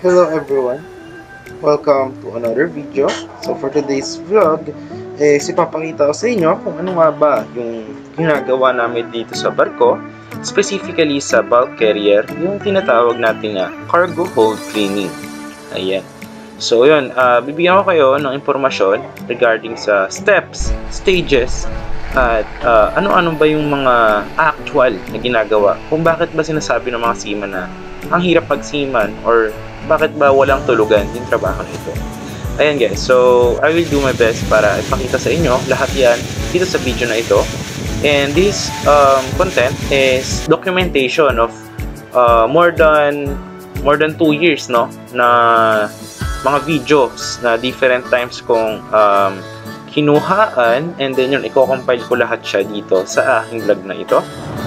Hello everyone, welcome to another video. So for today's vlog, ipapakita ko sa inyo kung ano nga ba yung ginagawa namin dito sa barko, specifically sa bulk carrier, yung tinatawag natin na cargo hold cleaning. Ayan. So yun, bibigyan ko kayo ng impormasyon regarding sa steps, stages, at ano-ano ba yung mga actual na ginagawa. Kung bakit ba sinasabi ng mga seaman na ang hirap pag-seaman or bakit ba walang tulugan yung trabaho na ito. Ayan guys, so I will do my best para ipakita sa inyo lahat yan dito sa video na ito. And this content is documentation of more than 2 years no, na mga videos na different times kong kinuhaan, and then yun, i-compile ko lahat siya dito sa aking vlog na ito.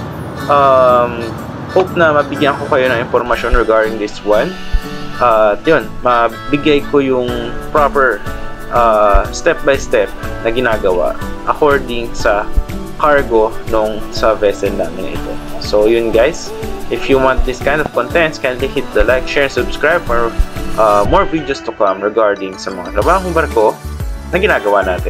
Hope na mabigyan ko kayo ng information regarding this one. At yun, mabigay ko yung proper step by step na ginagawa according sa cargo nung sa vessel namin ito. So yun guys, if you want this kind of contents, kindly hit the like, share, subscribe for more videos to come regarding sa mga trabahong barko na ginagawa natin.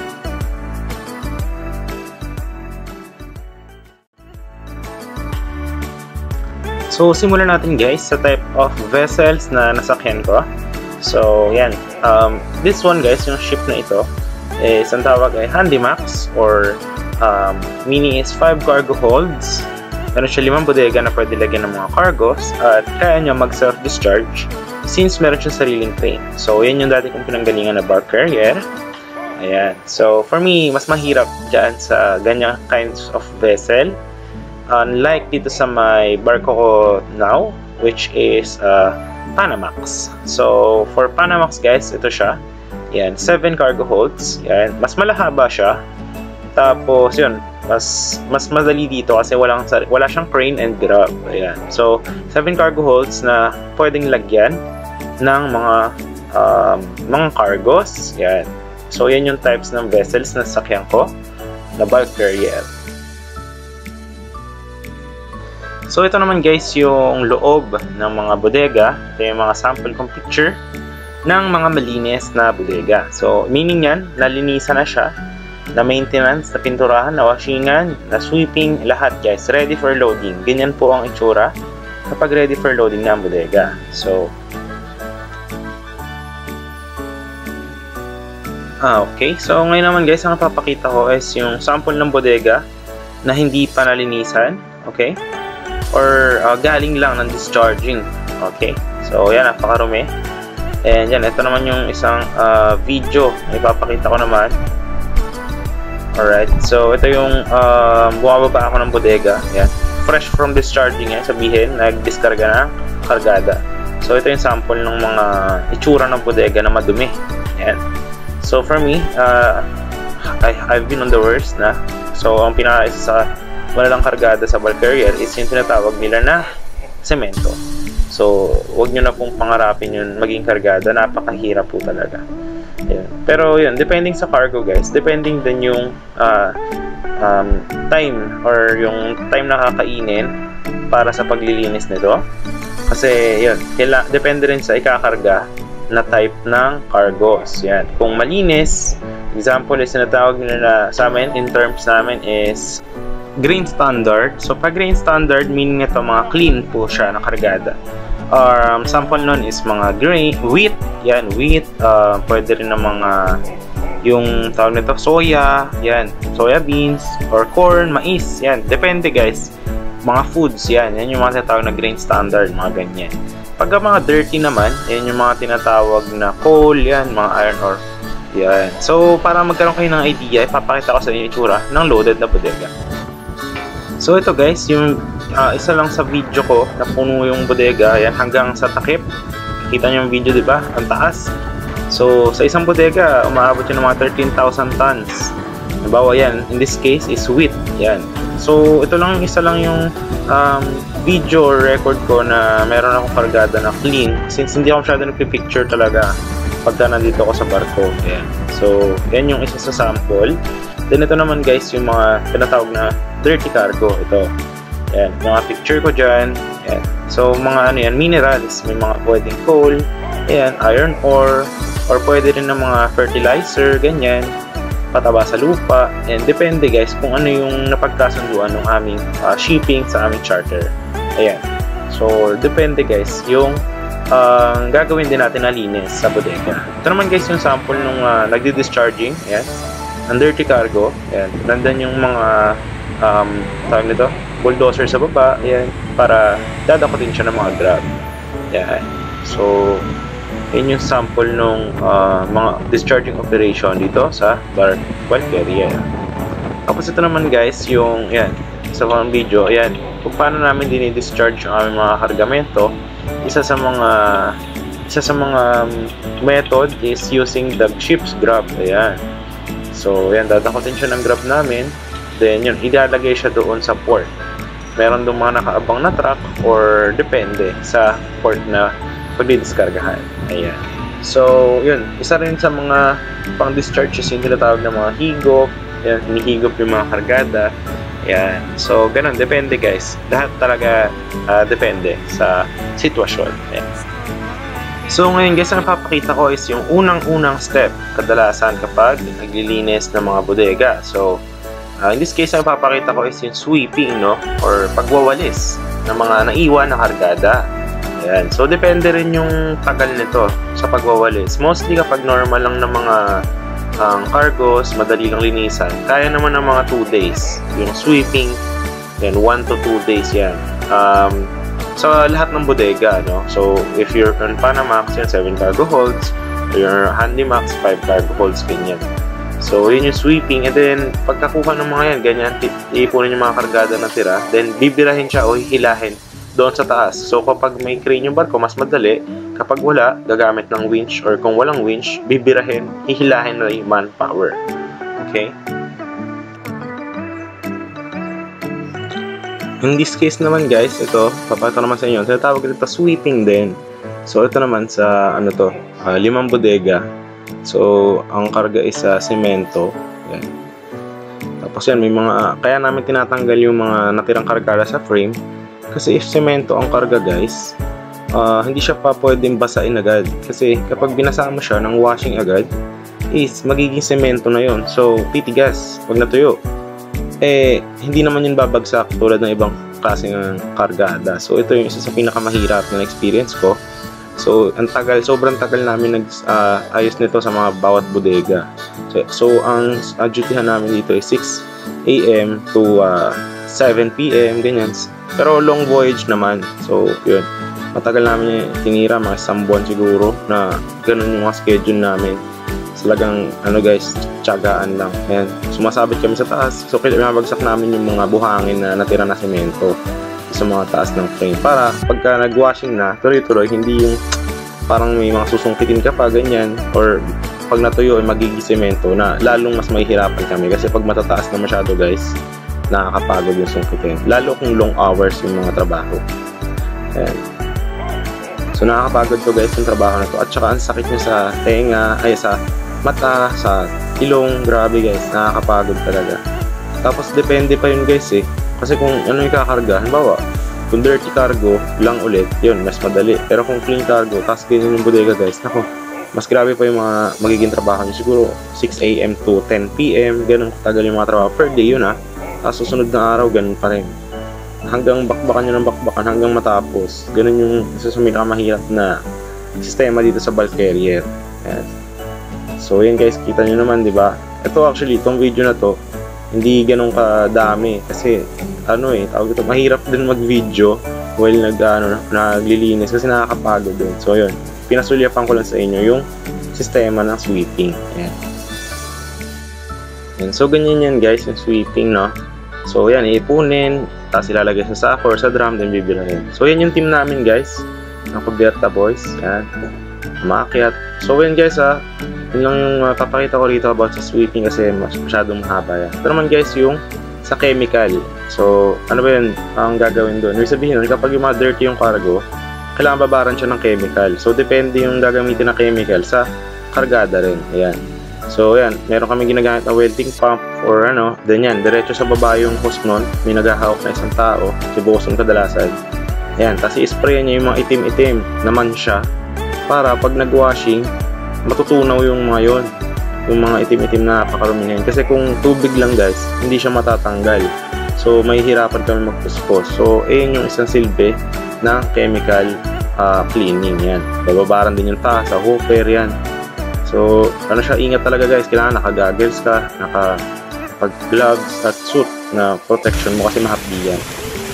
So, simulan natin guys sa type of vessels na nasakyan ko. So, yan. This one guys, yung ship na ito, is ang tawag ay Handymax or meaning is 5 cargo holds. Meron siya 5 bodega na pwede lagyan ng mga cargos at kaya niya mag-self-discharge since meron siya sariling crane. So, yan yung dati kong pinanggalingan na bulk carrier. Ayan. So, for me, mas mahirap dyan sa ganyang kinds of vessel. Unlike dito sa may barko ko now, which is Panamax. So, for Panamax guys, ito siya. Yan, 7 cargo holds. Yan, mas malahaba siya. Tapos, yun, mas madali dito kasi wala siyang crane and grab. Ayan. So, 7 cargo holds na pwedeng lagyan ng mga cargos. Yan. So, yan yung types ng vessels na sasakyan ko na bulk carrier. So, ito naman guys yung loob ng mga bodega. Ito yung mga sample kong picture ng mga malinis na bodega. So, meaning yan, nalinisan na siya, na maintenance, na pinturahan, na washingan, na sweeping, lahat guys, ready for loading. Ganyan po ang itsura kapag ready for loading na ang bodega. So, okay. So, ngayon naman guys, ang papakita ko is yung sample ng bodega na hindi pa nalinisan. Okay? Or galing lang ng discharging. Okay? So, yan, napakarumi. And yan, ito naman yung isang video na ipapakita ko naman. Alright. So, ito yung bumababa ako ng bodega. Yan. Fresh from discharging yan. Sabihin, nag-diskarga ng kargada. So, ito yung sample ng mga itsura ng bodega na madumi. Yan. So, for me, I've been on the worst na. So, ang pinaka-isa sa wala lang kargada sa bulk carrier is yung tinatawag nila na semento. So, wag nyo na pong pangarapin yun maging kargada. Napakahirap po talaga. Ayan. Pero yun, depending sa cargo guys, depending din yung time or yung time na kakainin para sa paglilinis nito. Kasi yun, depende rin sa ikakarga na type ng cargos. Yan. Kung malinis, example is tinatawag nila na sa amin, in terms namin is grain standard. So, pag grain standard, meaning ito mga clean po siya na kargada. Sample nun is mga grain, wheat. Yan, wheat. Pwede rin na mga yung tawag nito, soya. Yan, soya beans or corn, mais. Yan, depende guys. Mga foods, yan. Yan yung mga tinatawag na grain standard, mga ganyan. Pag mga dirty naman, yan yung mga tinatawag na coal, yan, mga iron ore. Yan. So, para magkaroon kayo ng idea, ipapakita ko sa inyo itsura ng loaded na bodega. So, ito guys, yung isa lang sa video ko na puno yung bodega, yan, hanggang sa takip. Kita nyo yung video, di ba? Ang taas. So, sa isang bodega, umaabot yun ng mga 13,000 tons. Nabawa yan, in this case, is wheat. Yan. So, ito lang, isa lang yung video or record ko na meron akong kargada na clean. Since hindi ako masyado nagpipicture talaga pagka nandito ako sa barko. Yan. So, yan yung isa sa sample. Then, ito naman guys, yung mga tinatawag na dirty cargo. Ito. Yan, mga picture ko dyan. Yan. So, mga ano yan, minerals. May mga pwedeng coal, ayan, iron ore, or pwede rin ng mga fertilizer, ganyan, pataba sa lupa. And depende guys kung ano yung napagkasunduan ng aming shipping sa aming charter. Ayan. So, depende guys yung gagawin din natin na linis sa bodega. Ito naman guys yung sample nung nagdi-discharging. Ayan. Ang dirty cargo. Ayan. Nandun yung mga tawag nito, bulldozer sa baba. Ayan. Para dadakotin siya ng mga grab. Ayan. So, yun yung sample nung mga discharging operation dito sa bulk carrier. Tapos ito naman guys yung yan sa mga video, ayan, kung paano namin dini-discharge yung aming mga kargamento. Isa sa mga method is using the ship's grab. Ayan. So, ayan, dadakotin siya ng grab namin. Then, yun, ilalagay siya doon sa port. Meron doon mga nakaabang na truck or depende sa port na pagdidiskargahan. Ayan. So, yun. Isa rin sa mga pang-discharges yung tinatawag ng mga higop. Ayan, hinihigop yung mga kargada. Ayan. So, ganun. Depende, guys. Lahat talaga depende sa sitwasyon. Ayan. So, ngayon, guys, ang papakita ko is yung unang-unang step kadalasan kapag naglilinis ng mga bodega. So, in this case, ang papakita ko is yung sweeping, no? Or pagwawalis ng mga naiwan na kargada. Ayan. So, depende rin yung tagal nito sa pagwawalis. Mostly kapag normal lang ng mga cargos, madali lang linisan, kaya naman ng mga 2 days. Yung sweeping, yan, 1 to 2 days yan. Sa lahat ng bodega, no? So, if you're on Panamax, yan, 7 cargo holds. Or your Handymax, 5 cargo holds, ganyan. So, yun yung sweeping. And then, pagkakuha ng mga yan, ganyan, iipunin yung mga kargada na tira. Then, bibirahin siya o hihilahin doon sa taas. So, kapag may crane yung barko, mas madali. Kapag wala, gagamit ng winch. Or kung walang winch, bibirahin, hihilahin na yung manpower. Okay? In this case naman guys, ito, papakita naman sa inyo. Tinatawag ito sweeping din. So, ito naman sa, 5 bodega. So, ang karga is semento. Yan. Tapos yan, may mga, kaya namin tinatanggal yung mga natirang kargada sa frame. Kasi if semento ang karga guys, hindi siya pa pwedeng basain agad. Kasi kapag binasa mo siya ng washing agad, is magiging semento na yon. So, titigas pag natuyo. Hindi naman yun babagsak tulad ng ibang klase ng kargada. So, ito yung isa sa pinakamahirap na experience ko. So, sobrang tagal namin ayos nito sa mga bawat bodega. So ang dutyhan namin dito is 6 AM to 7 PM, ganyan. Pero long voyage naman. So, yun. Matagal namin tinira, mga 1 buwan siguro na ganun yung mga schedule namin. Talagang, guys, tiyagaan lang. Ayan. Sumasabit kami sa taas. So, pinabagsak namin yung mga buhangin na natira na semento sa mga taas ng frame. Para pagka nag-washing na, tuloy-tuloy, hindi yung parang may mga susungkitin ka pa, ganyan. Or pag natuyo ay magiging semento na lalong mas mahihirapan kami. Kasi pag matataas na masyado, guys, nakakapagod yung sungkitin. Lalo kung long hours yung mga trabaho. Ayan. So, nakakapagod to guys yung trabaho na to. At saka ang sakit nyo sa tenga, sa mata, sa ilong, grabe guys, nakakapagod talaga. Tapos depende pa yun guys kasi kung ano yung kakarga, halimbawa kung dirty cargo lang ulit, yun, mas madali. Pero kung clean cargo, tapos ganyan yung bodega guys, naku, mas grabe pa yung mga magiging trabaho nyo. Siguro 6 AM to 10 PM, ganun katagal yung mga trabaho per day yun tapos susunod na araw, ganun pa rin. Hanggang bakbakan nyo ng bakbakan hanggang matapos. Ganun yung isa sa pinakamahirap na sistema dito sa bulk carrier. Ayan. So, yun guys, kita nyo naman, di ba? Ito actually, itong video na to, hindi ganun kadami. Kasi, tawag ito, mahirap din mag-video while naglilinis kasi nakakapagod din. So, yun, pinasulyapan ko lang sa inyo yung sistema ng sweeping. Ayan. Ayan. So, ganyan yan guys, yung sweeping, no? So, yan, iipunin, tapos ilalagay sa sako or sa drum, then bibirahin. So, yan yung team namin guys, ng Cubierta Boys. Yan, maakyat. So, yan guys, yun lang yung papakita ko dito about sa sweeping kasi masyadong mahaba yan. Ito naman guys yung sa chemical. So, ano ba yun ang gagawin doon? Ibig sabihin nun, kapag yung mga dirty yung cargo, kailangan babaran siya ng chemical. So, depende yung gagamitin na chemical sa kargada rin. Ayan. So yan, meron kami ginagamit na welding pump or ano, then yan, diretso sa baba yung hose nun, may naghahawak na isang tao, si bosun kadalasan. Yan, tapos i-spray niya yung mga itim-itim naman siya para pag nag-washing, matutunaw yung mga yon, yung mga itim-itim na napakarumi na yun. Kasi kung tubig lang guys, hindi siya matatanggal. So may hirapan kami magpuspos. So ayun yung isang silbi ng chemical cleaning yan. Bababaran din yung taas sa hooper yan. So, ano siya, ingat talaga guys. Kailangan naka-goggles ka, naka-gloves at suit na protection mo kasi mahapdi yan.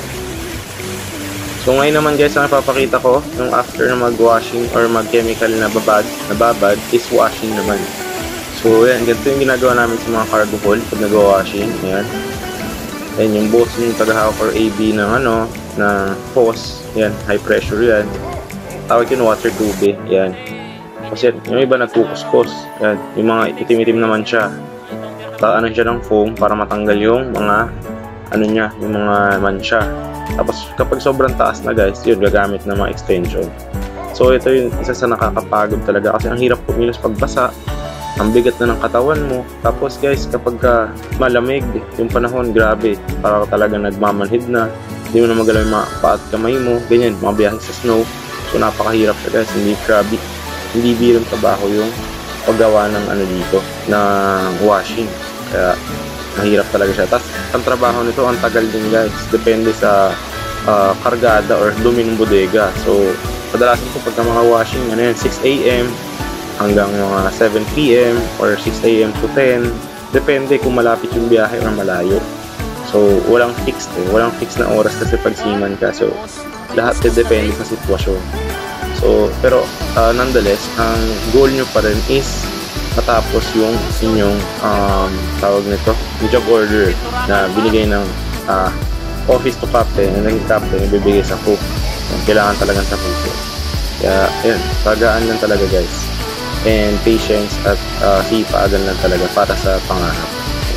So, ngayon naman guys, ang ipapakita ko, yung after na mag-washing or mag-chemical na babad is washing naman. So, yan, ganito yung ginagawa namin sa mga cargo hold pag nag-washing. Yan. Yan, yung boss yung tagahawak or AB ng ano, na hose. Yan, high pressure yan. Tawag yun water tube. Yan. Kasi yung iba nagkukuskos. Yan, yung mga itim-itim naman siya. Ano siya ng foam para matanggal yung mga ano niya, yung mga mansya. Tapos kapag sobrang taas na guys, yun gagamit ng mga extension. So ito yung isa sa nakakapagod talaga kasi ang hirap kumilos pagbasa. Ang bigat na ng katawan mo. Tapos guys, kapag malamig yung panahon, grabe. Para talaga nagmamanhid na. Hindi mo na magalaw yung mga paa at kamay mo. Ganyan, mga biyahe sa snow. So napakahirap siya guys. Hindi birong trabaho yung paggawa ng ano dito, ng washing. Kaya mahirap talaga siya. Tapos ang trabaho nito, ang tagal din guys. Depende sa kargada or dumi ng bodega. So kadalasan ko pagka mga washing, ano yan, 6 AM hanggang mga 7 PM or 6 AM to 10. Depende kung malapit yung biyahe or malayo. So walang fixed walang fixed na oras kasi pag seaman ka. So lahat depende sa sitwasyon. So, pero nonetheless, ang goal nyo pa rin is matapos yung inyong tawag nito, yung job order na binigay ng office to captain, na naging captain, ibibigay sa cook. Kailangan talagang sa puso. Kaya, yun, tagaan lang talaga guys. And patience at sipagan lang talaga para sa pangarap.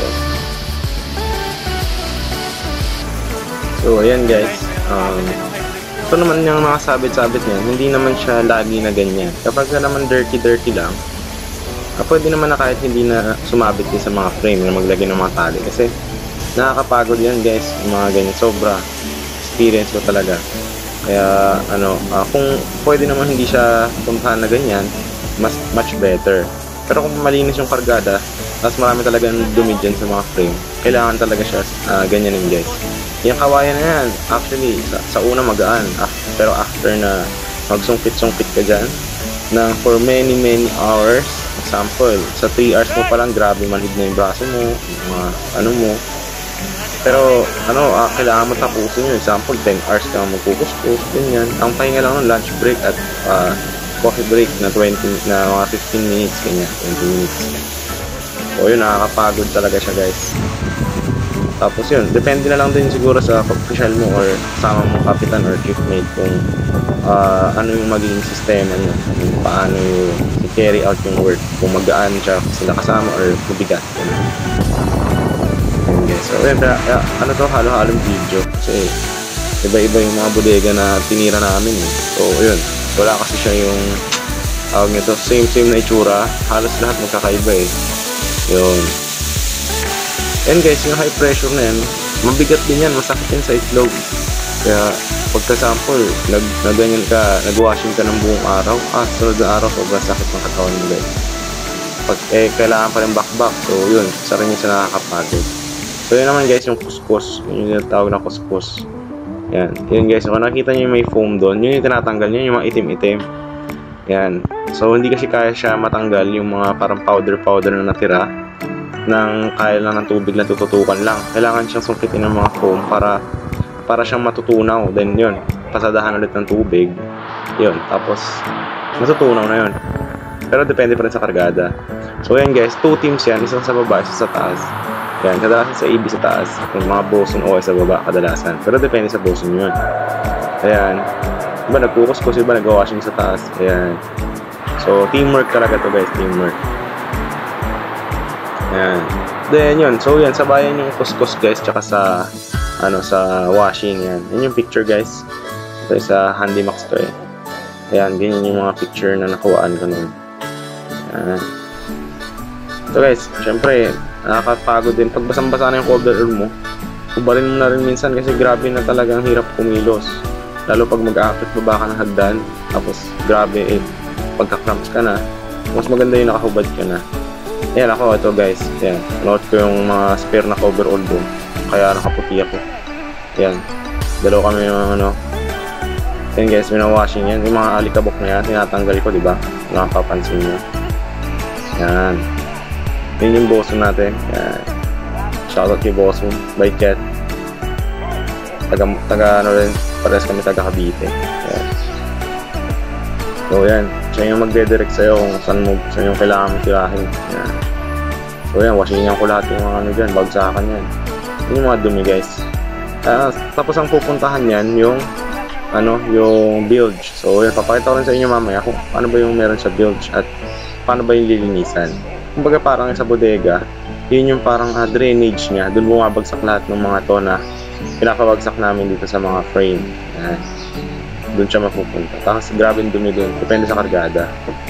So, ayan guys. Ito naman yung mga sabit-sabit niya, hindi naman siya lagi na ganyan. Kapag naman dirty lang, pwede naman na kahit hindi na sumabit din sa mga frame na maglagay ng mga tali. Kasi nakakapagod yan guys, yung mga ganyan. Sobra. Experience ko talaga. Kaya kung pwede naman hindi siya puntahan na ganyan, much better. Pero kung malinis yung kargada, tapos marami talagang dumi dyan sa mga frame, kailangan talaga siya ganyanin guys. Yung kawayan na yan, actually, sa una magaan. Pero after na magsungkit-sungkit ka dyan, na for many hours, example, sa 3 hours mo pa lang, grabe manhid na yung braso mo, mga ano mo. Pero, kailangan mo tapusin yun. Example, 10 hours ka magkukuskus, ganyan. Ang pahinga lang ng lunch break at coffee break na mga 15 minutes, ganyan, 20 minutes. So, yun, nakakapagod talaga siya, guys. Tapos yun, depende na lang din siguro sa official mo or kasama mong kapitan or chiefmate kung ano yung magiging sistema nyo, kung paano yung i-carry out yung work, kung magaan siya sila kasama or mabigat. Okay, so yun, ano to, halo-halong video kasi iba-iba yung mga bodega na tinira namin So yun, wala kasi siya yung tawag nito, same na itsura, halos lahat magkakaiba yun. And guys, yung high pressure na yan, mabigat din yan, masakit yan sa itlog. Kaya, pagka-sample, nag-ganyan ka, nag-washing ka ng buong araw, sunod na araw, sobrang sakit ng katawan mo guys. Kailangan pa rin back-back, so yun, isa rin yung sa nakakapagod. So yun naman guys, yung kuskus, yun yung tawag na kuskus. Yan, yun guys, kung nakita nyo yung may foam doon, yun yung tinatanggal nyo, yung mga itim-itim. Yan, so hindi kasi kaya siya matanggal yung mga parang powder na natira ng kaya lang ng tubig na tututukan lang. Kailangan siyang sungkitin ng mga foam para siyang matutunaw. Then yun, pasadahan ulit ng tubig. Yun, tapos matutunaw na yun. Pero depende pa rin sa kargada. So yan guys, 2 teams yan, isang sa baba, isa sa taas. Yan, kadalasan sa AB sa taas, yung mga bosun o sa baba kadalasan. Pero depende sa bosun yun. Ayan, iba nagkukuskus, iba nag-washing sa taas. Ayan. So teamwork talaga to guys, teamwork. Ayan. Then yun, so yan, sabayan yung kuskus guys, tsaka sa sa washing. Yan, yan yung picture guys. Ito sa Handymax to Ayan, ganyan yung mga picture na nakuhaan ko nun. Ayan. So guys, syempre, nakakapagod din. Pag basang-basa na yung coverall mo, ubarin mo na rin minsan kasi grabe na talaga ang hirap kumilos. Lalo pag mag-aakit baba ka ng hagdan, tapos grabe pagka-cramps ka na, mas maganda yung nakahubad ka na. Ayan ako, ito guys, ayan, note ko yung mga spare na coverall doon, kaya nakaputi ako. Ayan, dalawa kami yung ano. Ayan guys, minawashing yan, yung mga alikabok na yan, tinatanggal ko, diba? Nakapapansin nyo. Ayan, yun yung boso natin. Ayan, shoutout kay boso, by Cat. Taga ano rin, pares kami taga Cavite. Ayan. So yan, siya yung magdedirect sa'yo kung saan yung kailangan mo tirahin. Ayan. So yan, washingan ko lahat yung mga ano dyan, bagsakan yan. Yun yung mga dumi guys. Tapos ang pupuntahan yan, yung yung bilge. So yan, papakita ko rin sa inyo mamaya kung paano ba yung meron sa bilge at paano ba yung lilinisan. Kumbaga parang sa bodega, yun yung parang drainage niya. Doon bumabagsak lahat ng mga to na pinapabagsak namin dito sa mga frame. Ayan. Doon siya mapupunta. Tapos grabe yung dumi doon. Depende sa kargada.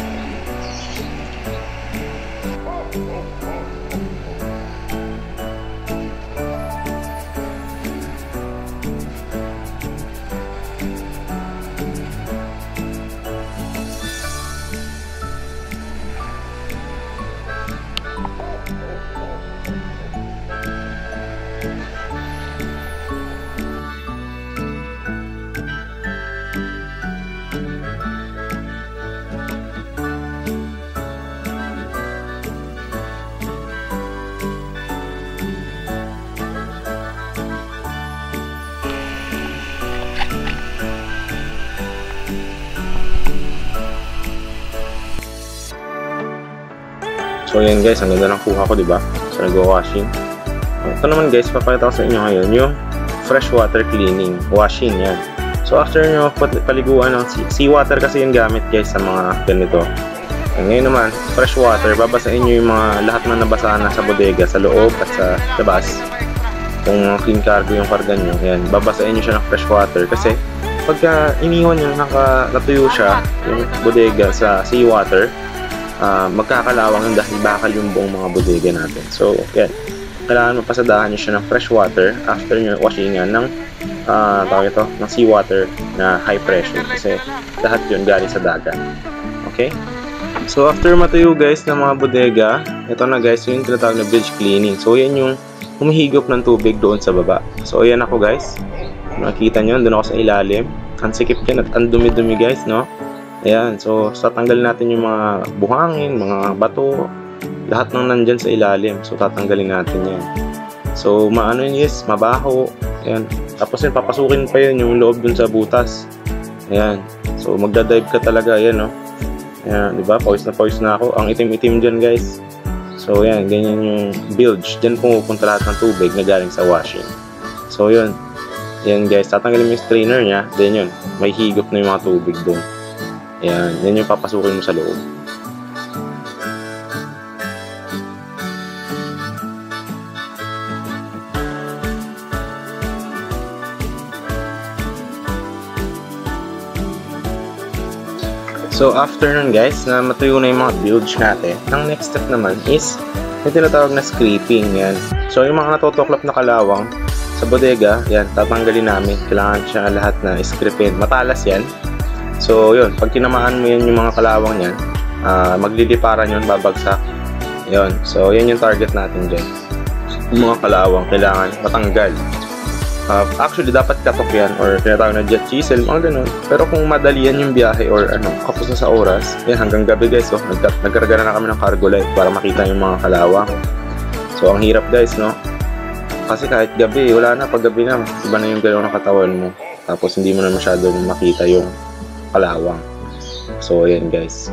So yan guys, ang ganda ng kuha ko, diba? So nag-washing. Ito naman guys, papakita ko sa inyo ngayon yung fresh water cleaning, washing yan. So after nyo paliguan ng seawater kasi yung gamit guys sa mga ganito. Ngayon naman, fresh water, babasain nyo yung mga lahat na nabasa na sa bodega, sa loob at sa labas. Kung clean cargo yung karga nyo, yan, babasain nyo siya ng fresh water kasi pagka iniwan nyo natuyo siya yung bodega sa seawater, magkakalawang dahil bakal yung buong mga bodega natin. So, yan. Kailangan mapasadahan nyo siya ng fresh water after nyo washingan ng ng seawater na high pressure kasi lahat yun galing sa dagat. Okay? So, after matuyo guys ng mga bodega, ito na guys yung tinatawag na bilge cleaning. So, yan yung humihigop ng tubig doon sa baba. So, yan ako guys. Nakikita nyo, doon ako sa ilalim. Ang sikip yan at ang dumi-dumi guys, no? Ayan, so tatanggalin natin yung mga buhangin, mga bato, lahat ng nandyan sa ilalim. So tatanggalin natin yan. So maano yun is, mabaho. Ayan, tapos yun, papasukin pa yun yung loob dun sa butas. Ayan, so magdadive ka talaga, ayan no. Ayan, diba, pawis na ako. Ang itim-itim dyan guys. So ayan, ganyan yung bilge. Dyan pumupunta lahat ng tubig na galing sa washing. So yun, yan guys, tatanggalin mo yung strainer nya. Then yun, may higop na yung mga tubig dun. Ayan, yan yung papasukin mo sa loob. So after nun guys, na matuyo na yung mga bilge natin, ang next step naman is yung tinatawag na scraping. Yan. So yung mga natutuklap na kalawang sa bodega, yan, tatanggalin namin. Kailangan siya lahat na scrapin. Matalas yan. So yun, pag tinamaan mo yan yung mga kalawang yan, magliliparan yun, babagsak. Yun, so yan yung target natin dyan. Yung mga kalawang kailangan matanggal. Actually dapat katok yan or tinatawag na jet chisel, mga ganun. Pero kung madali yan yung biyahe or kapos na sa oras, yan hanggang gabi guys, oh, nagkarga na kami ng cargo light para makita yung mga kalawang. So ang hirap guys, no? Kasi kahit gabi, wala na, pag gabi na, iba na yung galaw ng katawan mo. Tapos hindi mo na masyadong makita yung kalawang. So ayan guys.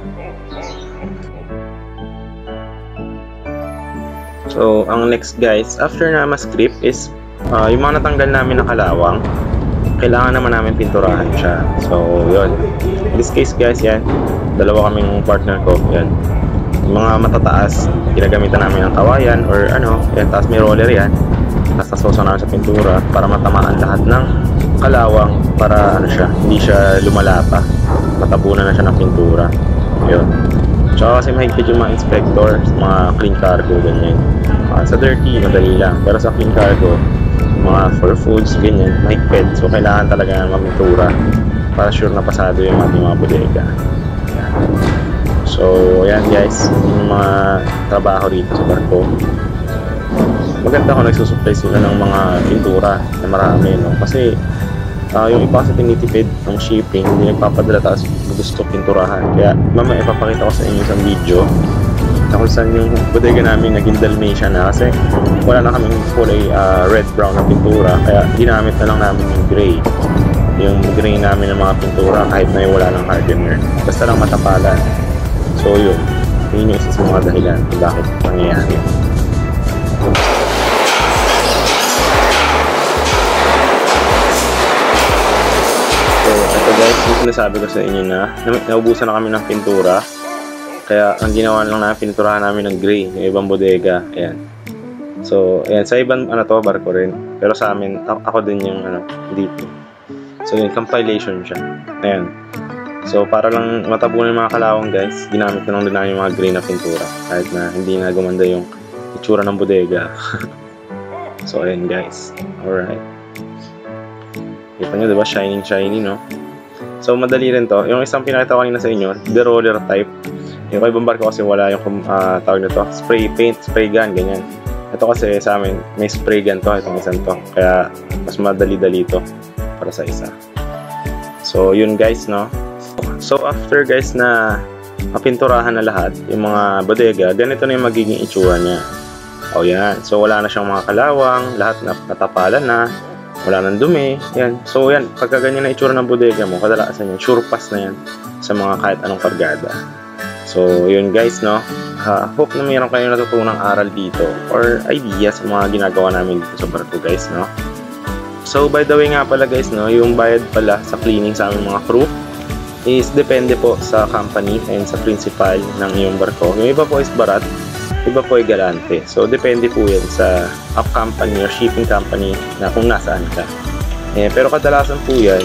So ang next guys, after na ma-strip is yung mga natanggal namin na kalawang, kailangan naman namin pinturahan siya. So yun, in this case guys, yan, dalawa kaming partner ko, yan, yung mga matataas, ginagamitan namin ng kawayan or yan, tapos may roller yan, tapos nasosa namin sa pintura para matamaan lahat ng kalawang para siya, hindi siya lumalapa, matabunan na siya ng pintura. Yun. Tsaka kasi mahigpit yung mga inspector sa mga clean cargo, ganyan. Sa dirty, madali lang. Pero sa clean cargo, mga for foods, ganyan, mahigpit. So, kailangan talaga mamintura para sure na pasado yung ating mga bodega. Yan. So, yan guys, yung mga trabaho rito sa barko. Maganda kung nagsusupply sila ng mga pintura na marami, no? Kasi yung iba kasi tinitipid ng shipping, hindi nagpapadala tapos gusto pinturahan. Kaya mamaya ipapakita ko sa inyo sa video na kung saan yung bodega namin naging Dalmatian na, kasi wala na kaming kulay red-brown na pintura, kaya ginamit na lang namin yung gray. Yung gray namin ng mga pintura kahit na yung wala ng hardener. Basta lang matapalan. So yun yung isa sa mga dahilan kung bakit nangyayari. So guys, yung sinasabi ko sa inyo na naubusan na kami ng pintura. Kaya ang ginawa lang na pinturahan namin ng gray, yung ibang bodega. Ayan. So, ayan, sa ibang barko rin. Pero sa amin, ako din yung dito. So, yung compilation siya. Ayan. So, para lang matabunan yung mga kalawang guys, ginamit na lang din namin yung mga gray na pintura. Kahit na hindi na gumanda yung itsura ng bodega. So, ayan guys. Alright. Kita nyo, diba? Shiny, no? So, madali rin to. Yung isang pinakita ko kanina sa inyo, the roller type. Yung ibang barko kasi wala yung tawag nito, spray paint, spray gun, ganyan. Ito kasi sa amin, may spray gun to, itong isang to. Kaya, mas madali-dali to para sa isa. So, yun guys, no? So, after guys na mapinturahan na lahat, yung mga bodega, ganito na yung magiging itsura niya. O, yan. So, wala na siyang mga kalawang, lahat na natapalan na. Wala nang dumi, yan. So yan, pagka ganyan na itsura ng bodega mo, kadalasan yan, sure pass na yan sa mga kahit anong kargada. So yun guys, no, hope na mayroon kayong natutunang aral dito or ideas sa mga ginagawa namin dito sa barko guys, no. So by the way nga pala guys, no, yung bayad pala sa cleaning sa aming mga crew is depende po sa company and sa principal ng iyong barko. Yung iba po is barat, iba po ay galante. So, depende po yan sa up company or shipping company na kung nasaan ka. Pero kadalasan po yan,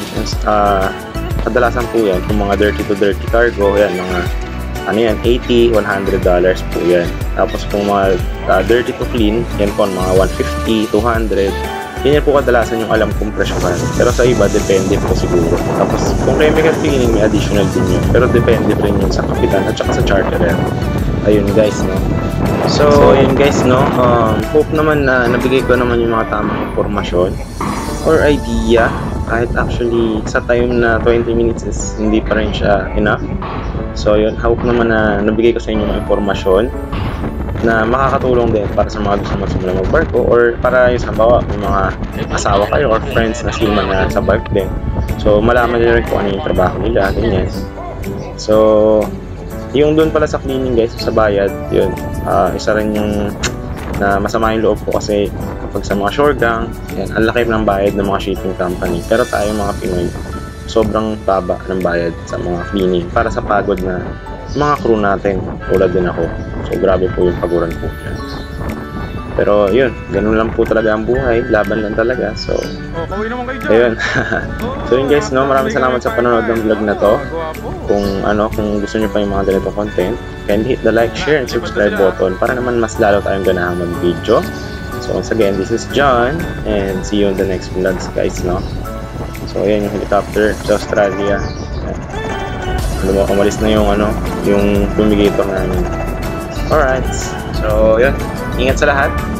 kung mga dirty to dirty cargo, yan, mga, $80, $100 po yan. Tapos kung mga dirty to clean, yan po, mga $150, $200, yan po kadalasan yung alam kong presyohan. Pero sa iba, depende po siguro. Tapos, kung chemical cleaning, may additional din yun. Pero depende rin yun sa kapitan at saka sa charterer. Ayun guys, no. So ayun guys, no. Hope naman na nabigay ko naman yung mga tamang informasyon or idea. Kahit actually sa time na 20 minutes is hindi pa rin siya enough. So yun, hope naman na nabigay ko sa inyo mga informasyon na makakatulong din para sa mga gusto magsimula magbarko or para yung sa bawa, may mga asawa kayo or friends na seaman na sa barko din. So malaman nyo rin kung ano yung trabaho nila, ganyan. So yung doon pala sa cleaning guys, sa bayad, yun, isa rin yung na masama yung loob ko kasi kapag sa mga shore gang, yan, ang laki ng bayad ng mga shipping company. Pero tayo mga Pinoy, sobrang baba ng bayad sa mga cleaning para sa pagod na mga crew natin, tulad din ako. So grabe po yung paguran po yan. Pero yun, ganun lang po talaga ang buhay, laban lang talaga. So ayun. So yun guys, no, maraming salamat sa panonood ng vlog na to. Kung gusto niyo pa yung mga ganitong content, kindly hit the like, share, and subscribe button para naman mas lalo tayong ganahang mag-video. So once again, this is John and see you in the next vlogs guys, no. So ayan yung helicopter sa Australia. Umalis na yung yung fumigator namin. Alright. So yun, ingat sa lahat.